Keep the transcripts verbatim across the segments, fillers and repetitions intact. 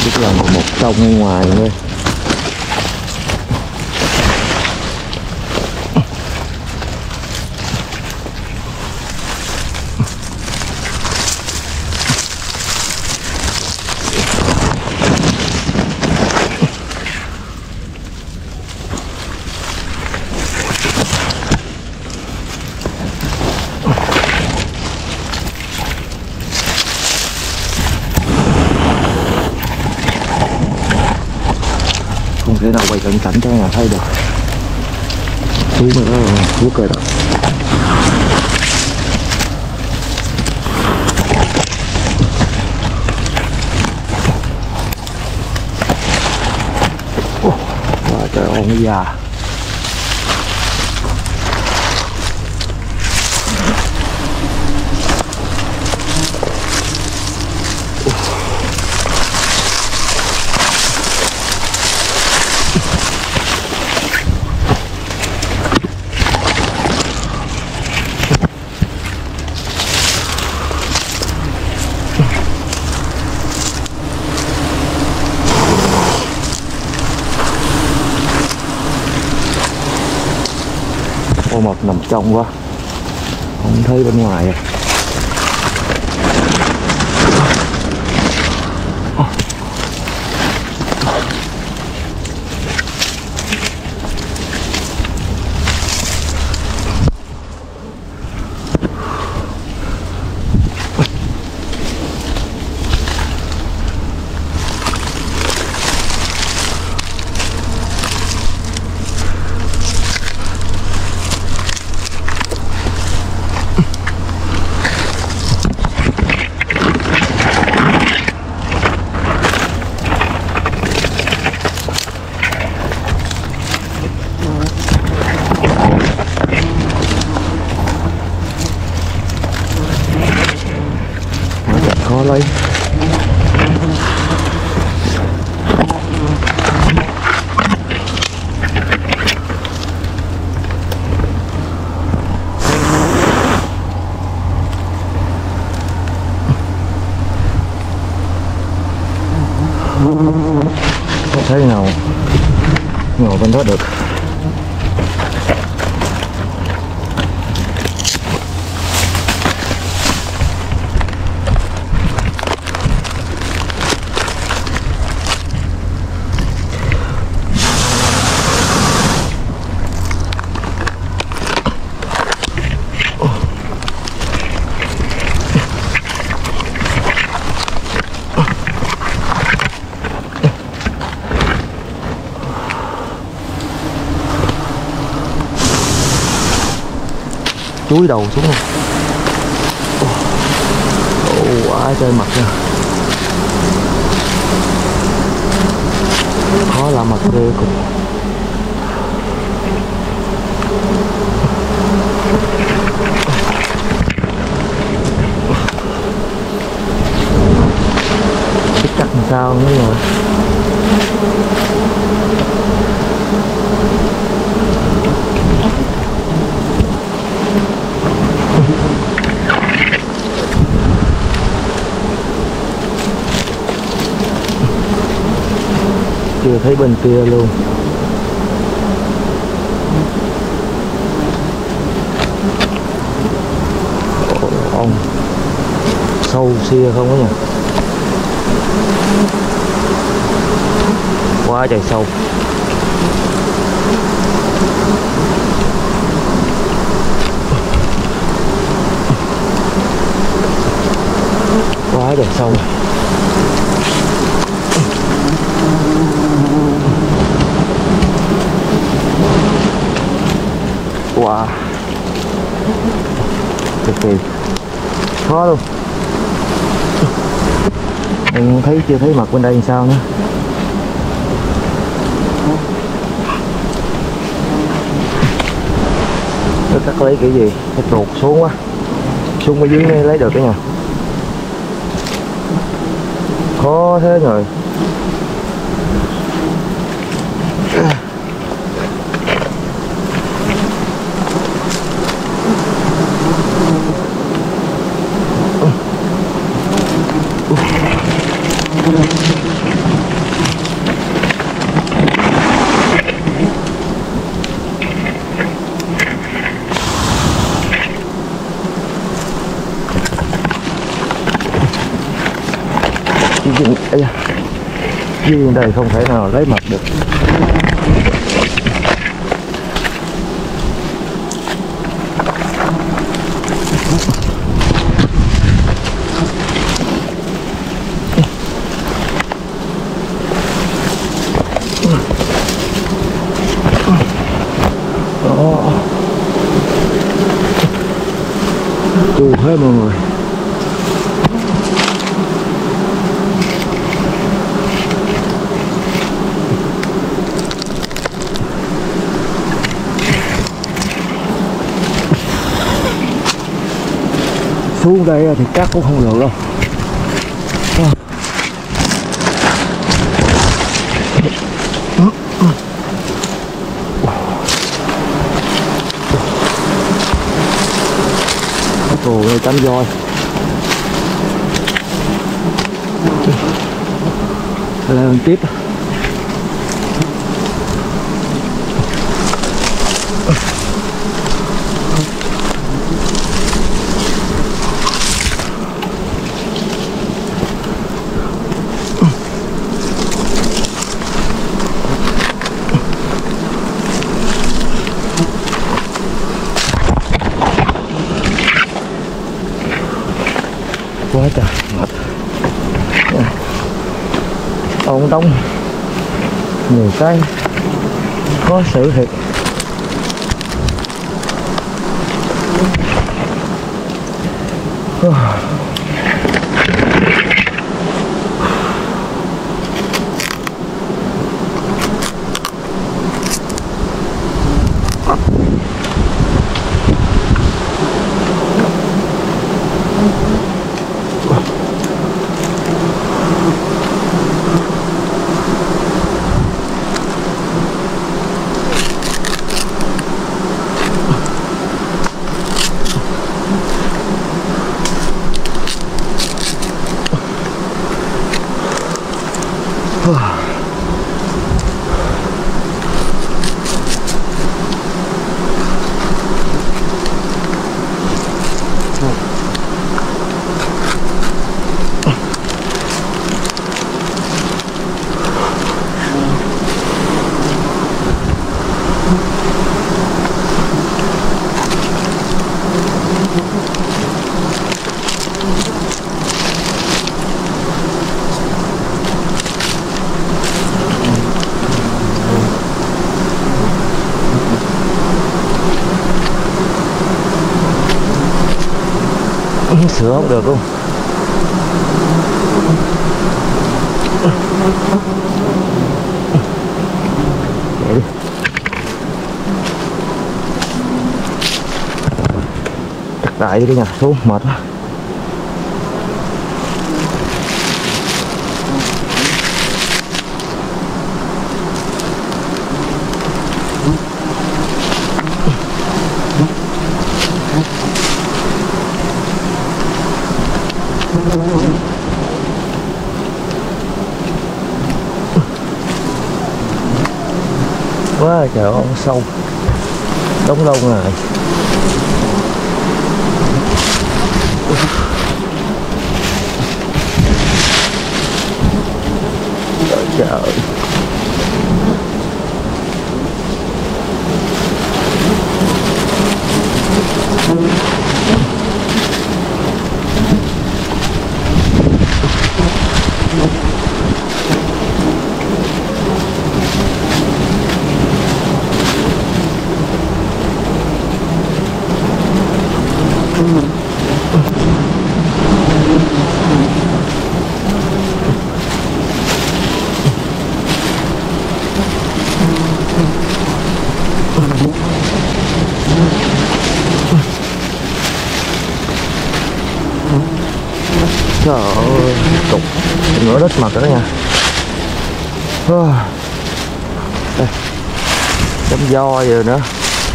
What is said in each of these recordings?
Biết là một, một trong bên ngoài thôi. Không thể nào quay cận cảnh cho nhà thấy được. Xuống rồi đó, xuống rồi đó. Oh, wow, trời ơi, nó già. Ô mật nằm trong quá, không thấy bên ngoài à. Khó lấy. Không thấy nào ngồi bên đó được. Chúi đầu xuống luôn. Ồ, quá trời mặt nha. Khó làm mặt ghê cùng. Biết chắc làm sao nữa rồi. Chưa thấy bên kia luôn. Ông sâu xia không đó nha. Quá trời sâu. Quá trời sâu. Wow, cực kỳ khó luôn. Mình thấy chưa thấy mặt bên đây làm sao nữa. Nó cắt lấy kiểu gì? Phải tuột xuống quá. Xuống ở dưới mới lấy được cái nhà. Khó thế rồi. Ây da, dưới đây không thể nào lấy mặt được. Chù hết mọi người. Xuống đây thì cát cũng không được đâu. Ồ, đây tắm voi. Lên tiếp. Quá trời mệt. Ồn đông nhiều cái khó xử thiệt. Sửa không được luôn. Để đi. Chắc đại đi nha, xuống mệt quá. Quá trời ơi, sâu đóng lâu ngày. Trời trời. Trời ơi, cục ngửa đất mặt đó nha. Đây, chấm do rồi nữa.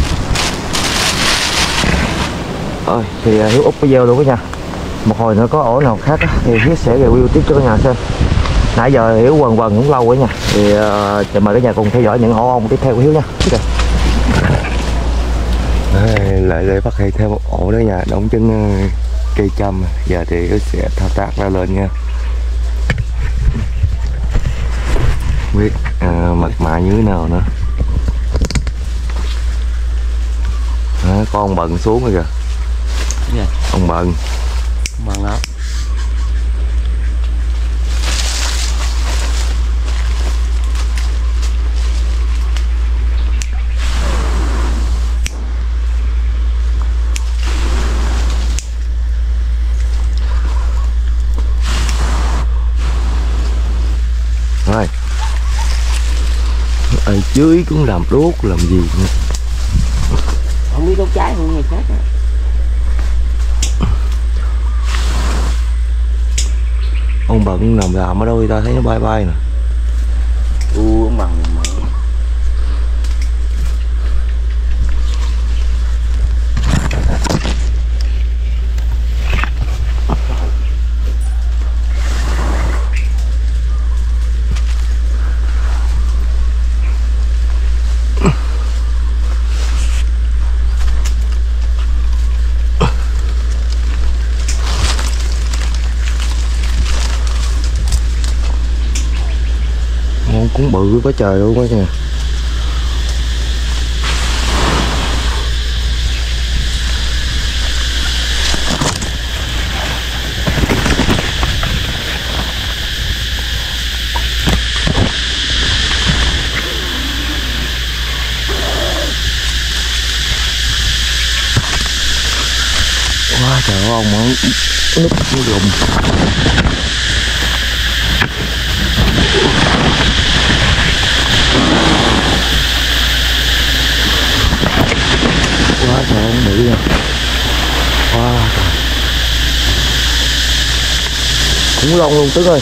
Ơi, thì Hiếu úp video luôn đó nha. Một hồi nữa có ổ nào khác á, thì Hiếu sẽ review tiếp cho cả nhà xem. Nãy giờ Hiếu quần quần cũng lâu rồi nha. Thì uh, mời cả nhà cùng theo dõi những ổ ong tiếp theo của Hiếu nha. Okay. Đây, lại đây bắt hay thêm một ổ đó nha, đóng chân cây châm. Giờ thì Hiếu sẽ thao tác ra lên nha. biết à, mật mã như thế nào nữa. À, có ông bận xuống rồi kìa. Yeah. Ông bận Bận đó. rồi ở dưới cũng làm đốt làm gì nữa. Không biết đốt cháy không nghe chết á. Ông bận làm làm ở đâu ta thấy nó bay bay nè. U ông bằng mà. Con cũng bự quá trời luôn á nha. Quá trời ơi, ông nó núp nó gùm. Quá trời ông bự nè. Wow trời. Khủng long luôn Tứ ơi.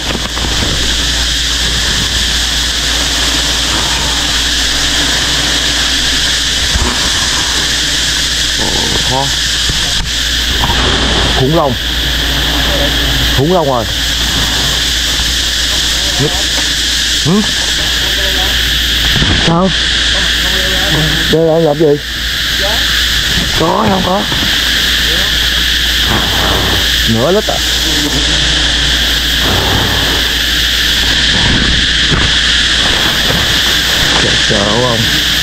Ồ, khủng long. Khủng long rồi. Ừ? Sao? Đây là làm gì? Có không có? Nửa lít à? Sợ sợ không?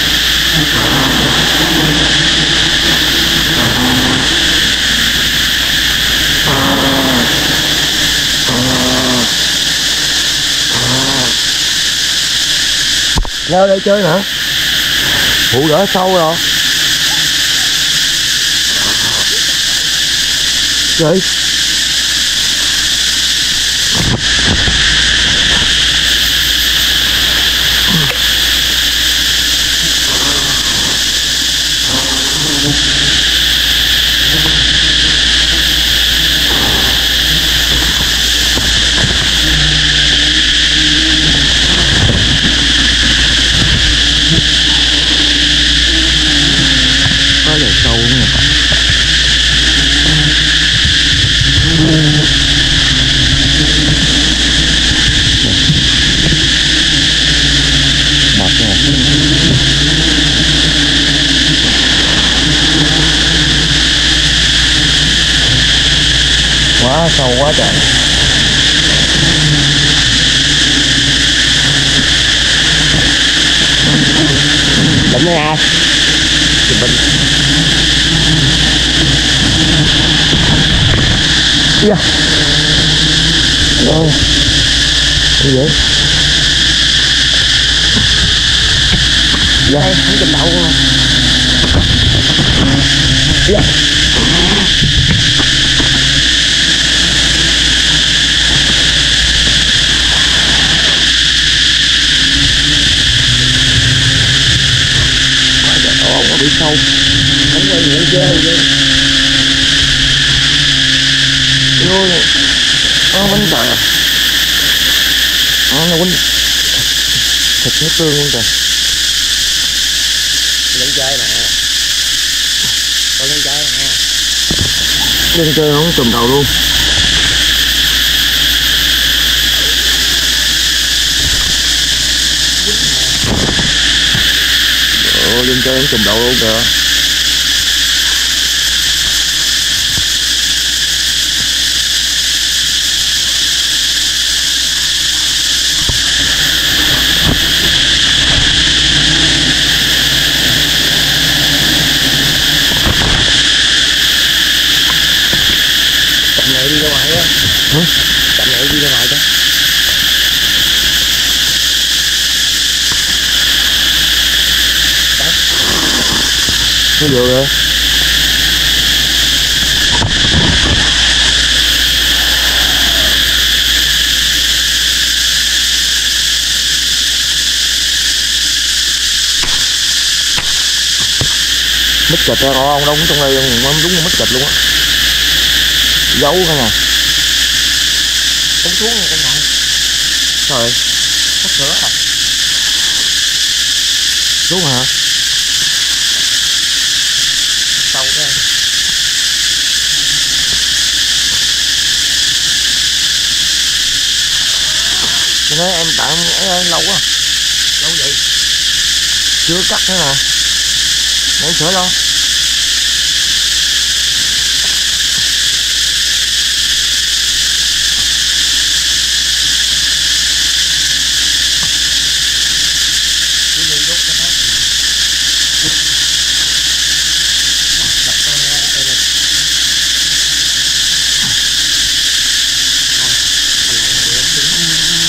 Leo đây chơi hả? Phụ đỡ sâu rồi. Trời. Có lẽ sâu nha. Mệt nha. Quá sâu quá trời. Bệnh đây à? Chụp bệnh. Dạ. Rồi. Cái gì? Dạ. Đây không chụp đậu không? Dạ. Ồ, nó bị sâu. Không quay nhẹ chơi vậy. Vô nè. Nó quýnh trời à. Nó nó quýnh. Thịt nó tương luôn trời. Lên chơi nè. Con lên chơi nè. Lên chơi không trùm đầu luôn. Ồ, lên chơi không trùm đầu luôn kìa. ngoài á. Ừ? Chậm lại đi ra ngoài cho. Nó vừa rồi. Mít kịch ra con đông trong đây đúng là mít kịch luôn á. Giấu cả nhà. Cũng xuống rồi con ngồi. Trời, Sắp sửa rồi. xuống hả? Sâu ra. Tôi nói em tặng ấy lâu quá. Lâu vậy? Chưa cắt nữa nè. Để sửa lo. Cứ đi đốt cho phát. Đập con đây này. Thôi, mình lại ngồi lên xuống.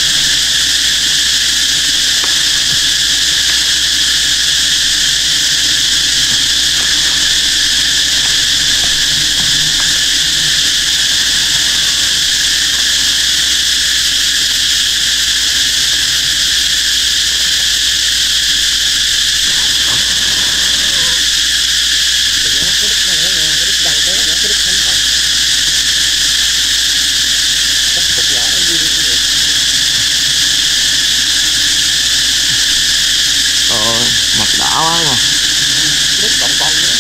Ờ, mặt đỏ quá mà. Đứt còn con nữa.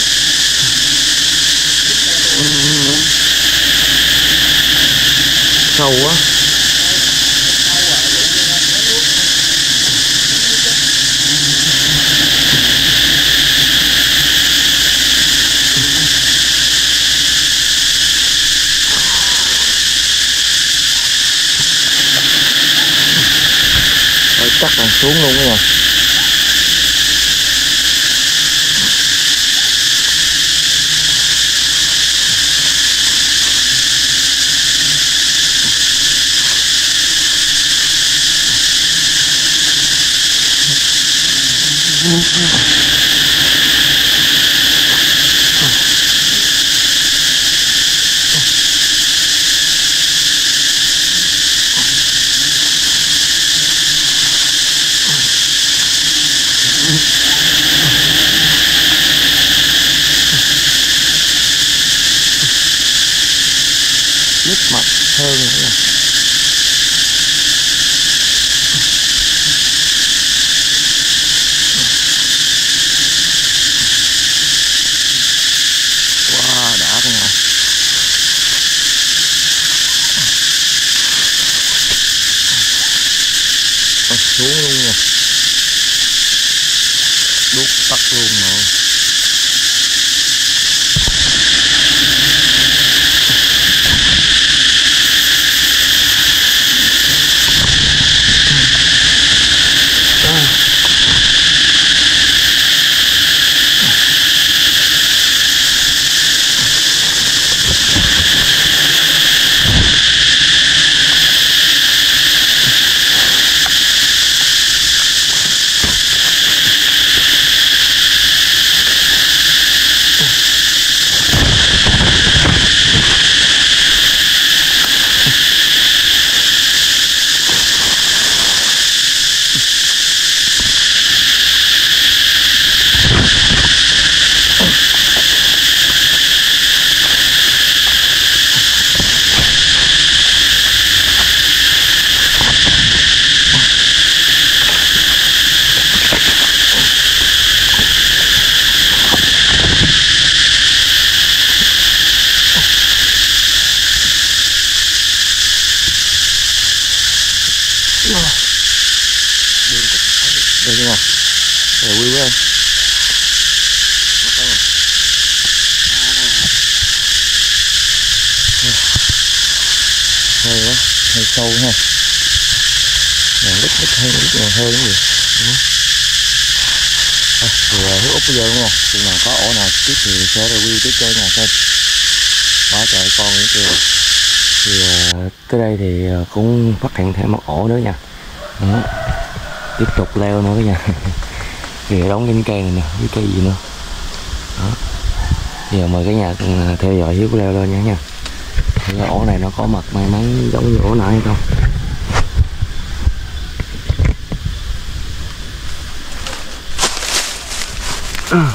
Sâu quá. Rồi chắc là xuống luôn đó nha. Nước mặt hơn nữa nè. Wow, đã cái này. Ôi, xuống luôn nha. Đốt tắt luôn rồi. Đây nha. Đây quý quý ơi. Hơi quá, hơi sâu ha. Này ít ít hơn, ít nhiều hơn cái gì. À, thì hút úp bây giờ đúng không? Chừng nào có ổ nào tiếp thì sẽ review tiếp cho nhà xem. Quá trời con nữa kìa. Thì uh, tới đây thì uh, cũng phát hiện thêm một ổ nữa nha. Đó. Tiếp tục leo nữa nha. Kìa đóng trên cây này nè, với cây gì nữa. Đó. Giờ mời cả nhà cùng theo dõi Hiếu leo lên nha nha. Cái ổ này nó có mật may mắn giống như ổ nãy hay không? À.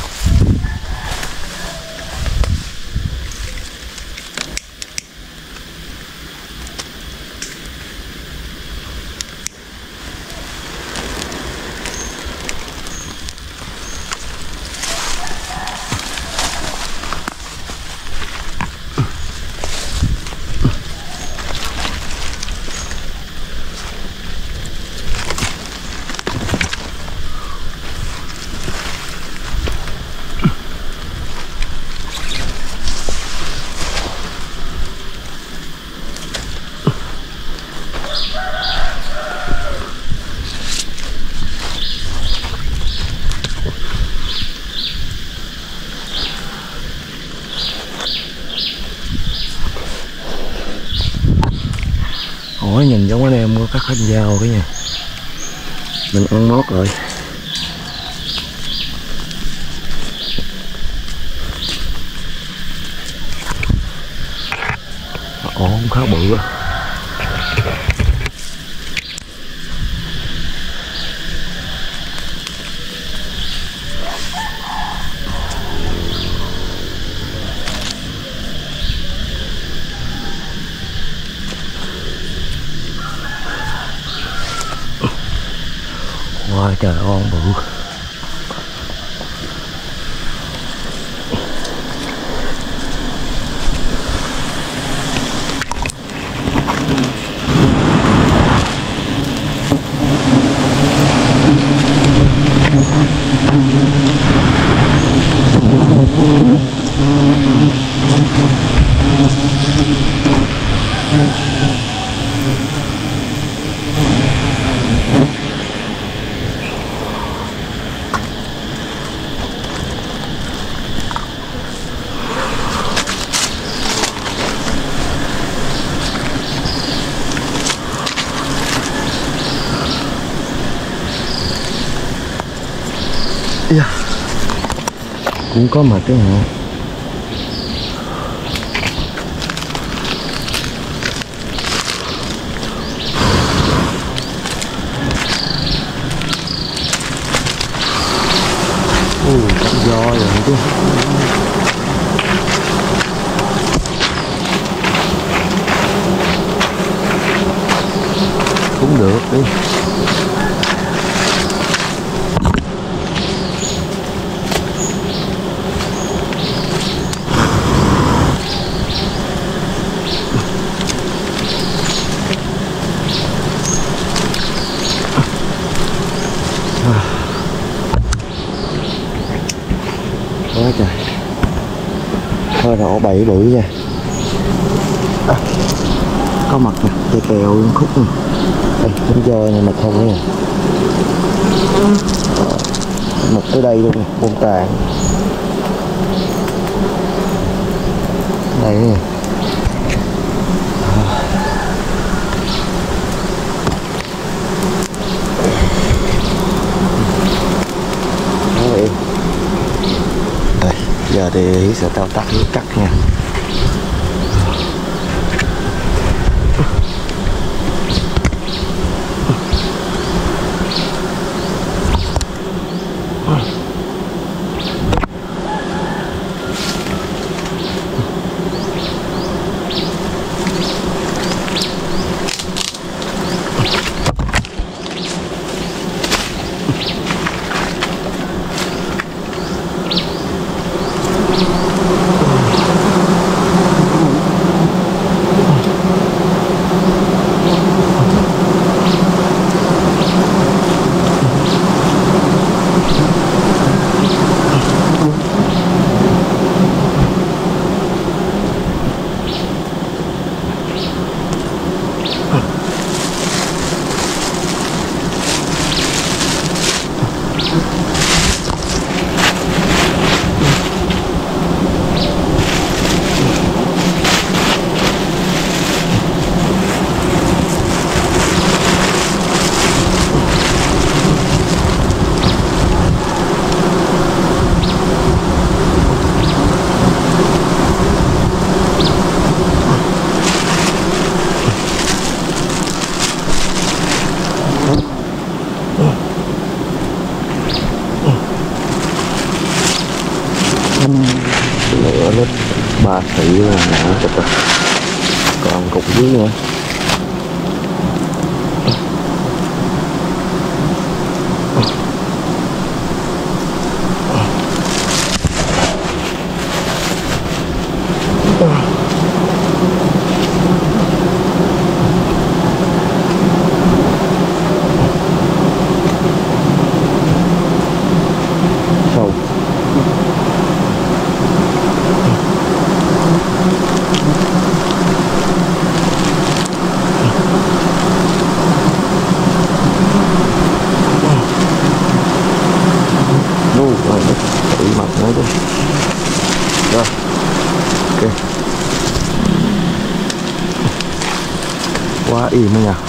Ủa nhìn giống anh em có cắt hết dao cái nha. Mình ăn mót rồi. Ổ cũng khá bự á. Wow, trời ơi bự. Yeah. Cũng có mặt cái hả? Ui, cắt do rồi chứ. Cũng được đi. Quá trời. Thôi là ổ bậy bự nha. À, có mặt nè, cây kèo khúc nè. Đây, bánh dơ này mặt không nha. Mặt tới đây luôn nè, bông tàn. Đây nè. Giờ thì Hiếu sẽ thao tác Hiếu cắt nha. ba sĩ là nổi chụp rồi, còn cục dưới nữa. Quá im đó nha.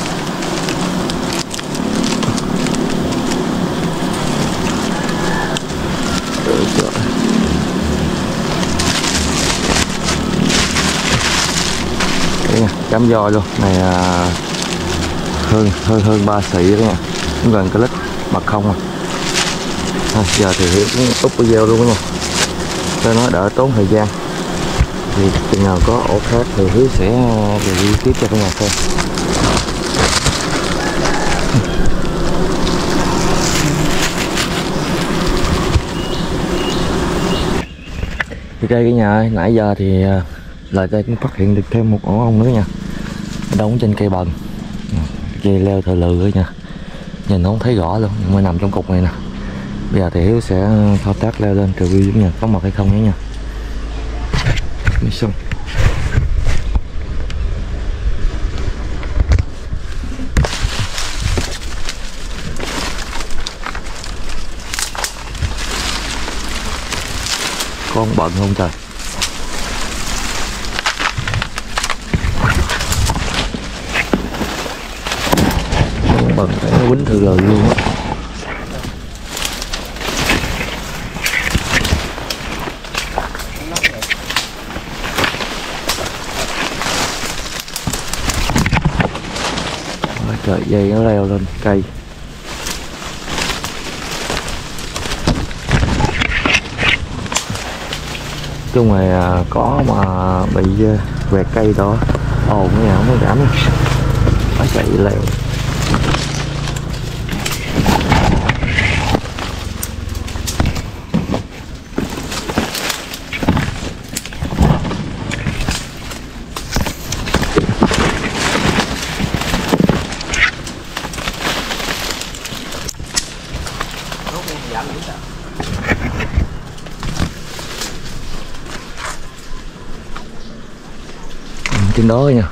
Đây nha, cám giò luôn này, à, hơn hơn hơn ba xị đó nha, cũng gần cái lít mặt không à. À, giờ thì Hiếu cũng úp video luôn đó nha, cho nó đỡ tốn thời gian. Thì chừng nào có ổ khác thì Hiếu sẽ review tiếp cho cả nhà xem. Thì đây cả nhà ơi, nãy giờ thì lại đây cũng phát hiện được thêm một ổ ong nữa nha, đóng trên cây bần, dây leo thờ lừ đó nha, nhìn nó không thấy rõ luôn nhưng mà nằm trong cục này nè. Bây giờ thì Hiếu sẽ thao tác leo lên review với nhà có mật hay không nhé nha. Xong con bận không trời, con bận phải nó quýnh thử lời luôn á. Trời, dây nó leo lên cây. Chung này à, có mà bị uh, quẹt cây đó ồn cái nhà không có giảm, phải chạy leo. Trên đó nha.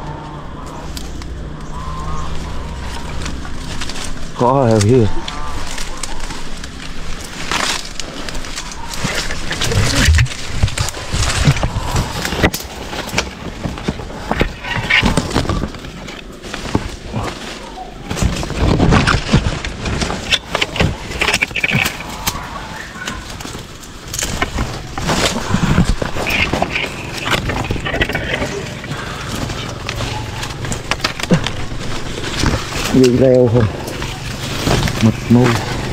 Có rồi. dây leo không, mịt mù.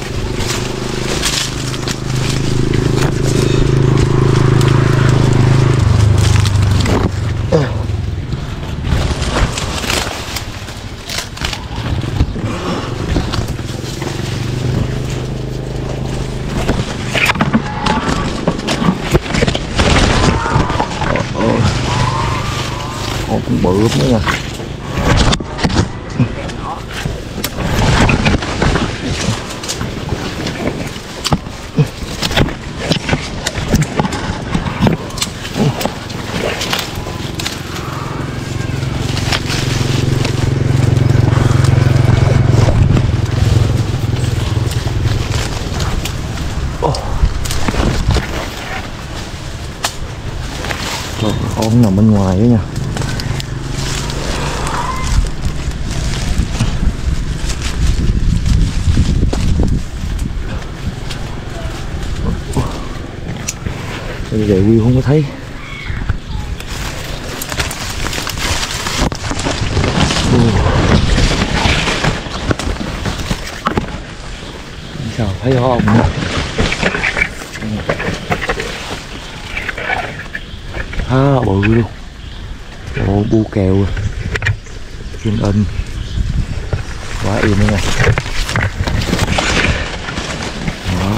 Ồ, cũng bự lắm đó nha. Trời, con nằm bên ngoài đó nha. Bây giờ view không có thấy. Sao thấy không? À, bự luôn. Ồ, bu kèo trên ân quá im đó nha. Đó.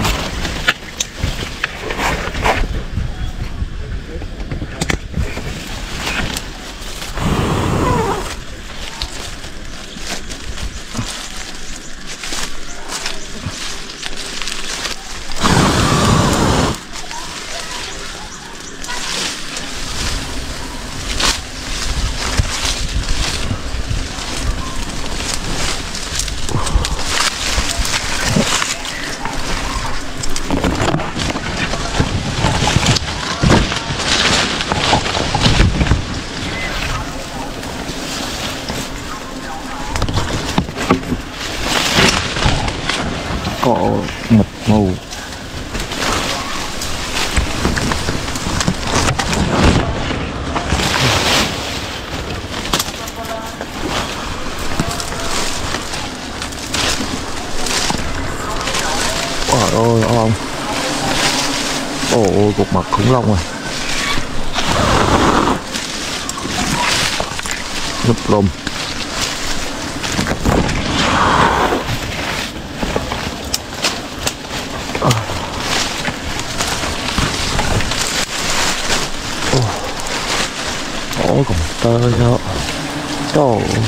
Cọ mịt mù. Trời ơi ông. Ồ, cục mặt khủng long rồi. Ngập lùm. Ủa còn tơ sao? Trời ơi.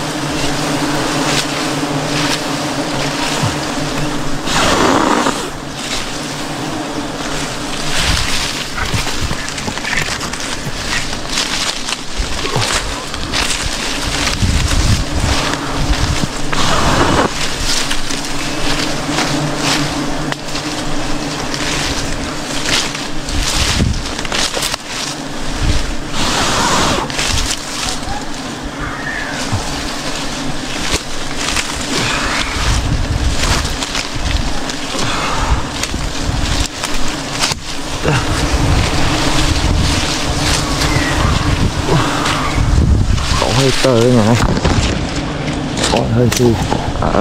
Cậu hơi tơ đấy này, còn hơi su ở.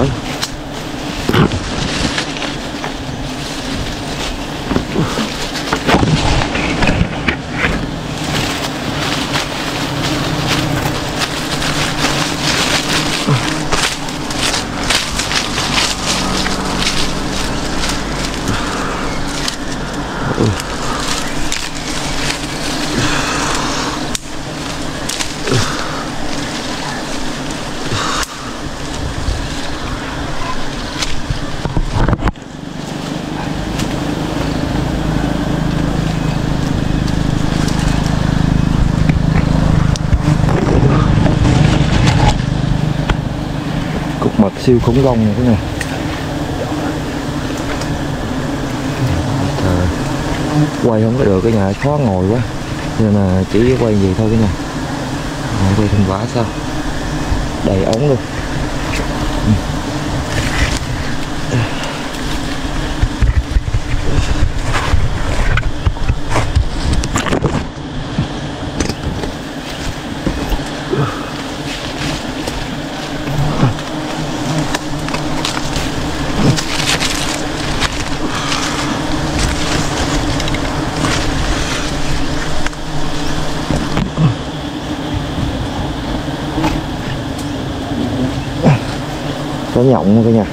Mặt siêu khủng long này cái này. Trời, quay không có được, cái nhà khó ngồi quá nên là chỉ quay gì thôi cái nhà. Quay thành quả sao đầy ống luôn. Có nhộng luôn cả nhà.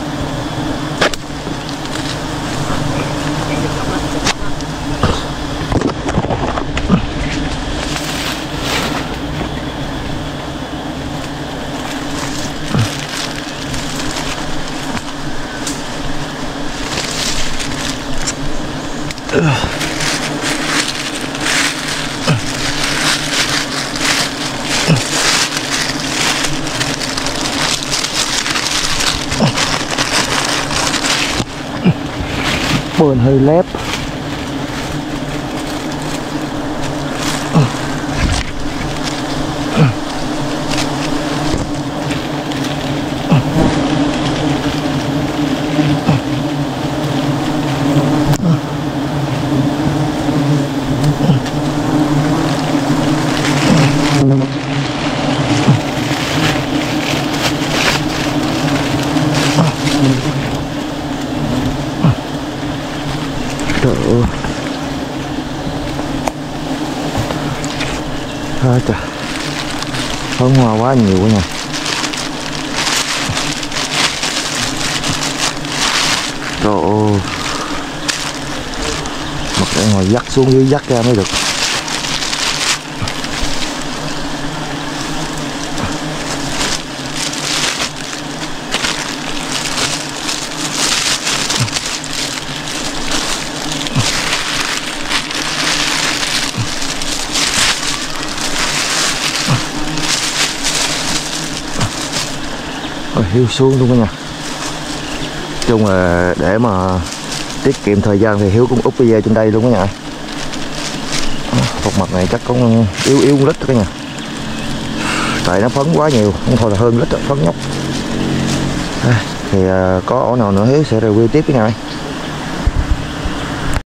Bơn hơi lép. Trời ơi. Thôi trời. Phấn hoa quá nhiều quá nha. Trời ơi. Mặt để ngồi dắt xuống dưới dắt ra mới được. Hiu xuống luôn cả nhà. Chung là để mà tiết kiệm thời gian thì Hiếu cũng úp video trên đây luôn cả nhà. Phục mặt này chắc cũng yếu yếu lít cả nhà. Tại nó phấn quá nhiều, không thôi là hơn lít phấn nhóc. À, thì có ổ nào nữa Hiếu sẽ review tiếp cái này.